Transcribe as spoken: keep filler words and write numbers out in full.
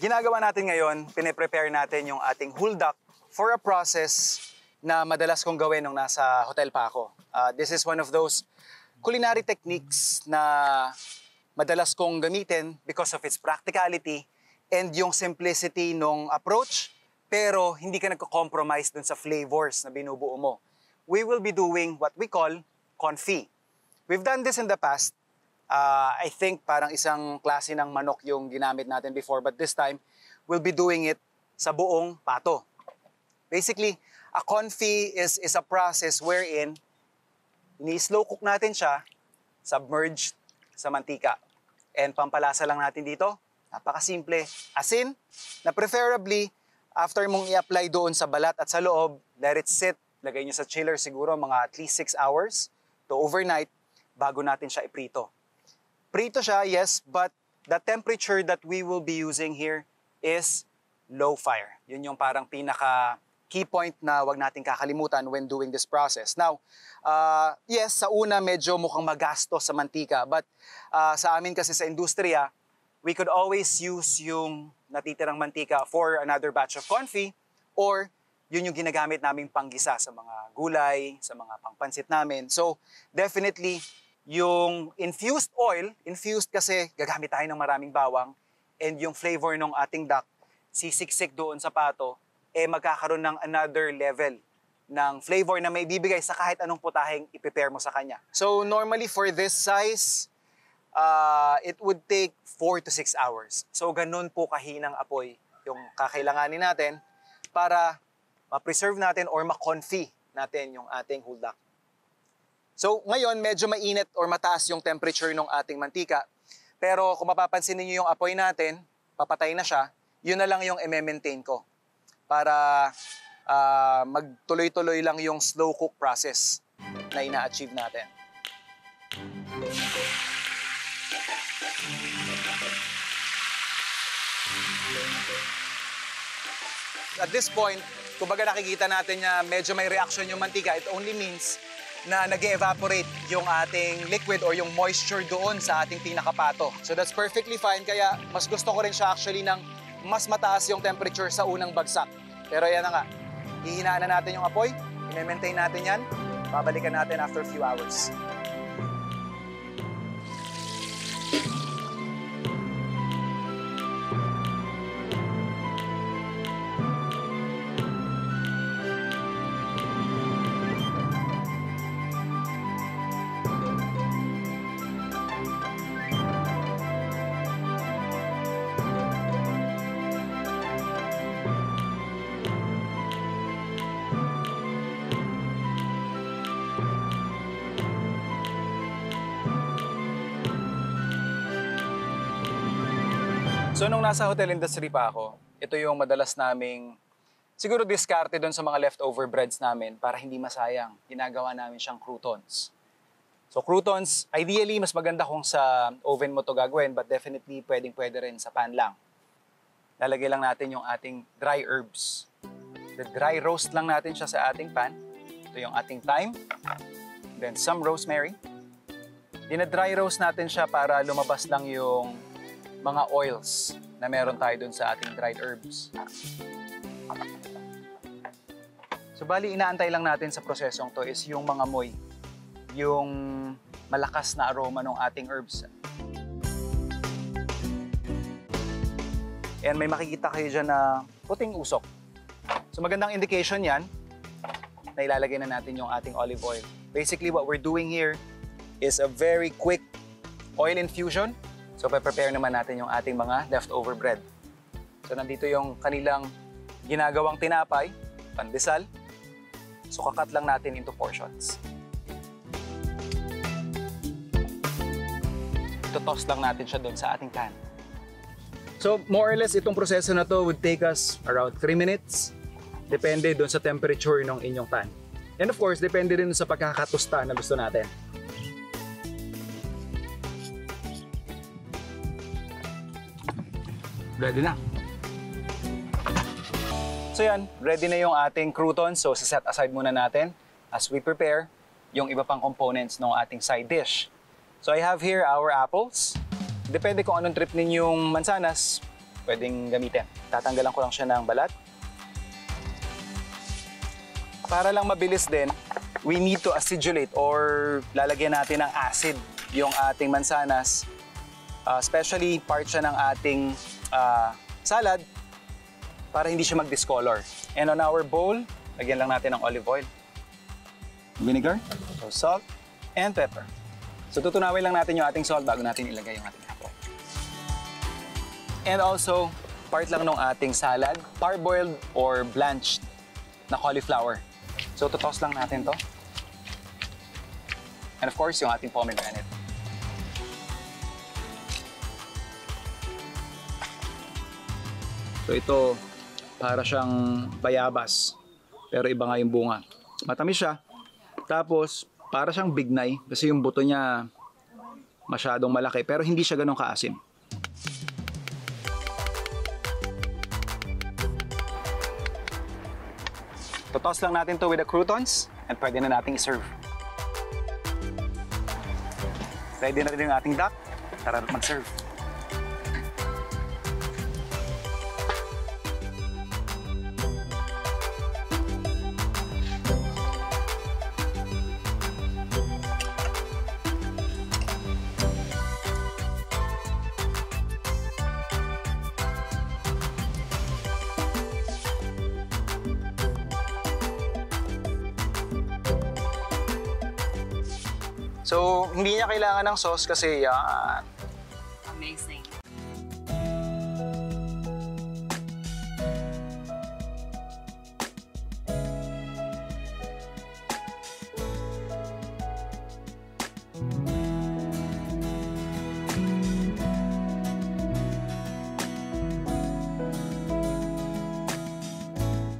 ginagawa natin ngayon, pine-prepare natin yung ating huldak for a process na madalas kong gawin nung nasa hotel pa ako. Uh, this is one of those culinary techniques na madalas kong gamitin because of its practicality and yung simplicity nung approach, pero hindi ka nagko-compromise dun sa flavors na binubuo mo. We will be doing what we call confit. We've done this in the past. Uh, I think parang isang klase ng manok yung ginamit natin before, but this time, we'll be doing it sa buong pato. Basically, a confit is, is a process wherein ni-slow cook natin siya, submerged sa mantika. And pampalasa lang natin dito, napakasimple. Asin, na preferably, after mong i-apply doon sa balat at sa loob, let it sit, lagay nyo sa chiller siguro mga at least six hours to overnight bago natin siya iprito. Prito siya, yes, but the temperature that we will be using here is low fire. Yun yung parang pinaka key point na wag natin kakalimutan when doing this process. Now, uh, yes, sa una medyo mukhang magasto sa mantika, but uh, sa amin kasi sa industriya, we could always use yung natitirang mantika for another batch of confit, or yun yung ginagamit naming panggisa sa mga gulay, sa mga pangpansit namin. So, definitely, yung infused oil, infused kasi gagamit tayo ng maraming bawang, and yung flavor ng ating duck, sisiksik doon sa pato, eh magkakaroon ng another level ng flavor na may bibigay sa kahit anong putaheng i-prepare mo sa kanya. So normally for this size, uh, it would take four to six hours. So ganun po kahinang apoy yung kakailanganin natin para ma-preserve natin or ma-confit natin yung ating huldak. So ngayon medyo mainit or mataas yung temperature ng ating mantika. Pero kung mapapansin niyo yung apoy natin, papatay na siya, yun na lang yung i-maintain ko para uh, magtuloy-tuloy lang yung slow cook process na ina-achieve natin. At this point, kumbaga nakikita natin na medyo may reaction yung mantika, it only means na nag-evaporate yung ating liquid or yung moisture doon sa ating pinakapato. So that's perfectly fine, kaya mas gusto ko rin siya actually ng mas mataas yung temperature sa unang bagsak. Pero yan na nga, hihinaan na natin yung apoy, i-maintain natin yan, babalikan natin after a few hours. So nung nasa hotel industry pa ako, ito yung madalas naming siguro diskarte doon sa mga leftover breads namin para hindi masayang. Ginagawa namin siyang croutons. So croutons, ideally mas maganda kung sa oven mo to gagawin, but definitely pwedeng pwede rin sa pan lang. Lalagay lang natin yung ating dry herbs. The dry roast lang natin siya sa ating pan. Ito yung ating thyme. Then some rosemary. Dina-dry roast natin siya para lumabas lang yung mga oils na meron tayo dun sa ating dried herbs. So bali, inaantay lang natin sa prosesong to is yung mga moy, yung malakas na aroma ng ating herbs. And may makikita kayo dyan na puting usok. So magandang indication yan na ilalagay na natin yung ating olive oil. Basically, what we're doing here is a very quick oil infusion. So, pe-prepare naman natin yung ating mga leftover bread. So, nandito yung kanilang ginagawang tinapay, pandesal. So, kakat lang natin into portions. Ito-toss lang natin siya doon sa ating pan. So, more or less, itong proseso na to would take us around three minutes. Depende doon sa temperature ng inyong pan. And of course, depende rin sa pagkakatusta na gusto natin. Ready na. So yan, ready na yung ating croutons. So set aside muna natin as we prepare yung iba pang components ng ating side dish. So I have here our apples. Depende kung anong trip ninyong mansanas, pwedeng gamitin. Tatanggalan ko lang siya ng balat. Para lang mabilis din, we need to acidulate or lalagyan natin ng acid yung ating mansanas. Uh, especially part siya ng ating uh, salad para hindi siya mag-discolor. And on our bowl, lagyan lang natin ng olive oil, vinegar, so salt, and pepper. So tutunawin lang natin yung ating salt bago natin ilagay yung ating hapon. And also, part lang ng ating salad, parboiled or blanched na cauliflower. So tutos lang natin to. And of course, yung ating pomegranate. So ito, para siyang bayabas, pero iba nga yung bunga. Matamis siya. Tapos, para siyang bignay, kasi yung buto niya masyadong malaki, pero hindi siya ganun kaasim. Totos lang natin to with the croutons, and pwede na nating i-serve. Ready na rin yung ating duck. Tara mag-serve. So, hindi niya kailangan ng sauce kasi yan.